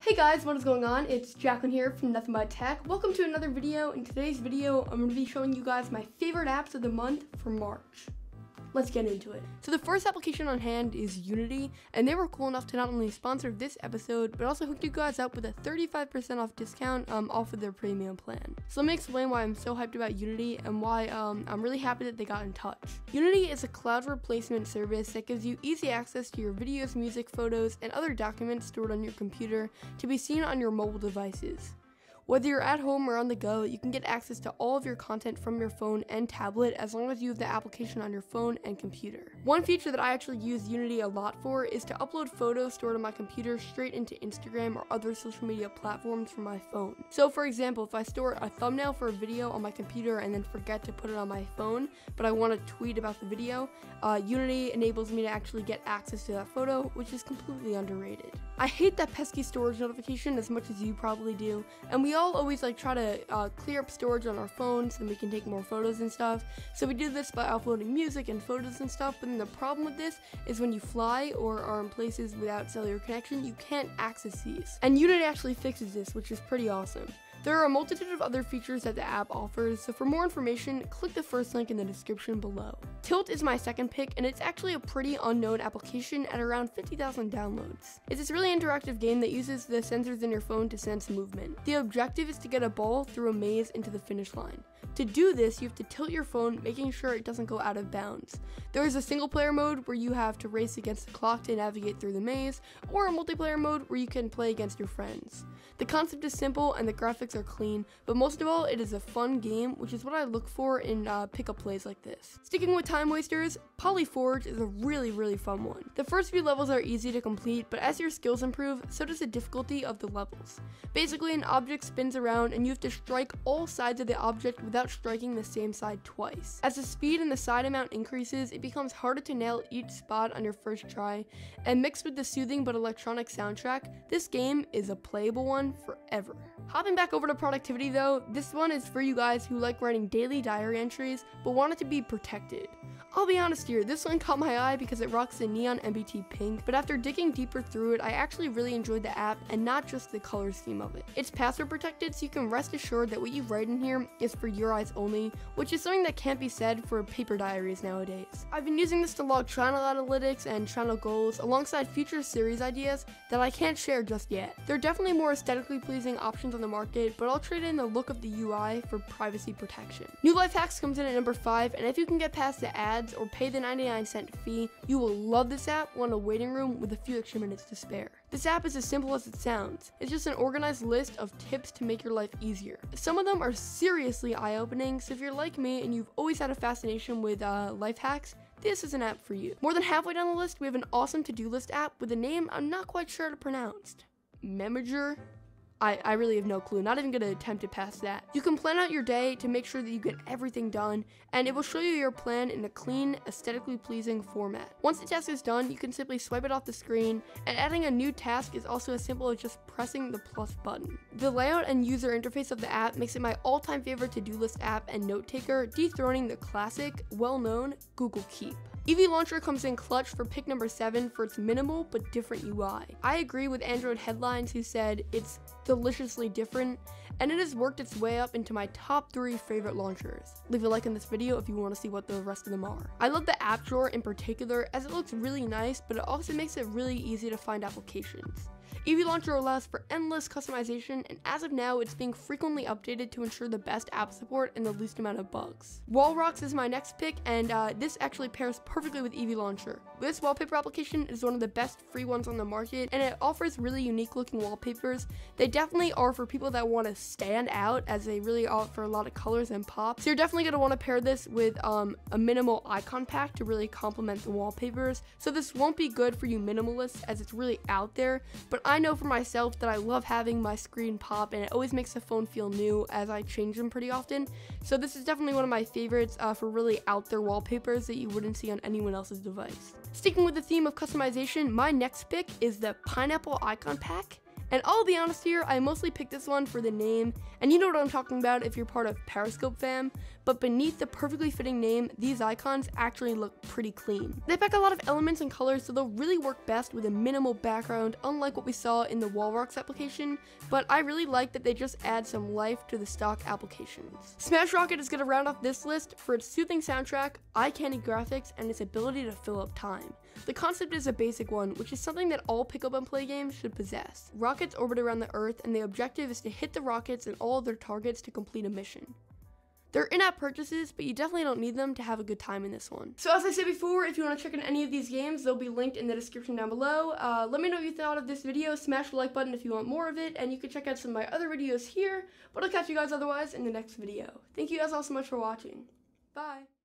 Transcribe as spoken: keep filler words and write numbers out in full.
Hey guys, what is going on? It's Jacqueline here from Nothing But Tech. Welcome to another video. In today's video, I'm going to be showing you guys my favorite apps of the month for March. Let's get into it. So the first application on hand is Unity, and they were cool enough to not only sponsor this episode, but also hooked you guys up with a thirty-five percent off discount um, off of their premium plan. So let me explain why I'm so hyped about Unity and why um, I'm really happy that they got in touch. Unity is a cloud replacement service that gives you easy access to your videos, music, photos, and other documents stored on your computer to be seen on your mobile devices. Whether you're at home or on the go, you can get access to all of your content from your phone and tablet as long as you have the application on your phone and computer. One feature that I actually use Unity a lot for is to upload photos stored on my computer straight into Instagram or other social media platforms from my phone. So for example, if I store a thumbnail for a video on my computer and then forget to put it on my phone, but I want to tweet about the video, uh, Unity enables me to actually get access to that photo, which is completely underrated. I hate that pesky storage notification as much as you probably do, and we all always like try to uh, clear up storage on our phones so we can take more photos and stuff. So we do this by uploading music and photos and stuff, but then the problem with this is when you fly or are in places without cellular connection, you can't access these. And Unity actually fixes this, which is pretty awesome. There are a multitude of other features that the app offers, so for more information, click the first link in the description below. Tilt is my second pick, and it's actually a pretty unknown application at around fifty thousand downloads. It's this really interactive game that uses the sensors in your phone to sense movement. The objective is to get a ball through a maze into the finish line. To do this, you have to tilt your phone, making sure it doesn't go out of bounds. There is a single player mode where you have to race against the clock to navigate through the maze, or a multiplayer mode where you can play against your friends. The concept is simple and the graphics are clean, but most of all, it is a fun game, which is what I look for in uh, pickup plays like this. Sticking with time wasters, Polyforge is a really, really fun one. The first few levels are easy to complete, but as your skills improve, so does the difficulty of the levels. Basically, an object spins around and you have to strike all sides of the object without striking the same side twice. As the speed and the side amount increases, it becomes harder to nail each spot on your first try, and mixed with the soothing but electronic soundtrack, this game is a playable one forever. Hopping back over to productivity though, this one is for you guys who like writing daily diary entries but want it to be protected. I'll be honest here, this one caught my eye because it rocks the neon M B T pink, but after digging deeper through it, I actually really enjoyed the app and not just the color scheme of it. It's password protected, so you can rest assured that what you write in here is for your eyes only, which is something that can't be said for paper diaries nowadays. I've been using this to log channel analytics and channel goals alongside future series ideas that I can't share just yet. There are definitely more aesthetically pleasing options on the market, but I'll trade in the look of the U I for privacy protection. New Life Hacks comes in at number five, and if you can get past the ads or pay the ninety-nine cent fee, you will love this app while in a waiting room with a few extra minutes to spare. This app is as simple as it sounds. It's just an organized list of tips to make your life easier. Some of them are seriously eye-opening, so if you're like me and you've always had a fascination with uh, life hacks, this is an app for you. More than halfway down the list, we have an awesome to-do list app with a name I'm not quite sure how to pronounce. Memager? I, I really have no clue, not even gonna attempt to pass that. You can plan out your day to make sure that you get everything done, and it will show you your plan in a clean, aesthetically pleasing format. Once the task is done, you can simply swipe it off the screen, and adding a new task is also as simple as just pressing the plus button. The layout and user interface of the app makes it my all-time favorite to-do list app and note taker, dethroning the classic, well-known Google Keep. Eevee Launcher comes in clutch for pick number seven for its minimal but different U I. I agree with Android Headlines who said it's deliciously different, and it has worked its way up into my top three favorite launchers. Leave a like in this video if you want to see what the rest of them are. I love the app drawer in particular as it looks really nice, but it also makes it really easy to find applications. Eevee Launcher allows for endless customization, and as of now, it's being frequently updated to ensure the best app support and the least amount of bugs. Wallrocks is my next pick, and uh, this actually pairs perfectly with Eevee Launcher. This wallpaper application is one of the best free ones on the market, and it offers really unique looking wallpapers. They definitely are for people that want to stand out, as they really offer a lot of colors and pop. So you're definitely going to want to pair this with um, a minimal icon pack to really complement the wallpapers. So this won't be good for you minimalists as it's really out there, but I know for myself that I love having my screen pop, and it always makes the phone feel new as I change them pretty often. So this is definitely one of my favorites uh, for really out there wallpapers that you wouldn't see on anyone else's device. Sticking with the theme of customization, my next pick is the Pineapple Icon Pack, And I'll be honest here, I mostly picked this one for the name, and you know what I'm talking about if you're part of Periscope fam, but beneath the perfectly fitting name, these icons actually look pretty clean. They pack a lot of elements and colors, so they'll really work best with a minimal background, unlike what we saw in the Wallrocks application, but I really like that they just add some life to the stock applications. Smash Rocket is going to round off this list for its soothing soundtrack, eye-candy graphics, and its ability to fill up time. The concept is a basic one, which is something that all pick-up-and-play games should possess. Rockets orbit around the Earth, and the objective is to hit the rockets and all of their targets to complete a mission. They're in-app purchases, but you definitely don't need them to have a good time in this one. So as I said before, if you want to check out any of these games, they'll be linked in the description down below. Uh, let me know what you thought of this video, smash the like button if you want more of it, and you can check out some of my other videos here, but I'll catch you guys otherwise in the next video. Thank you guys all so much for watching. Bye!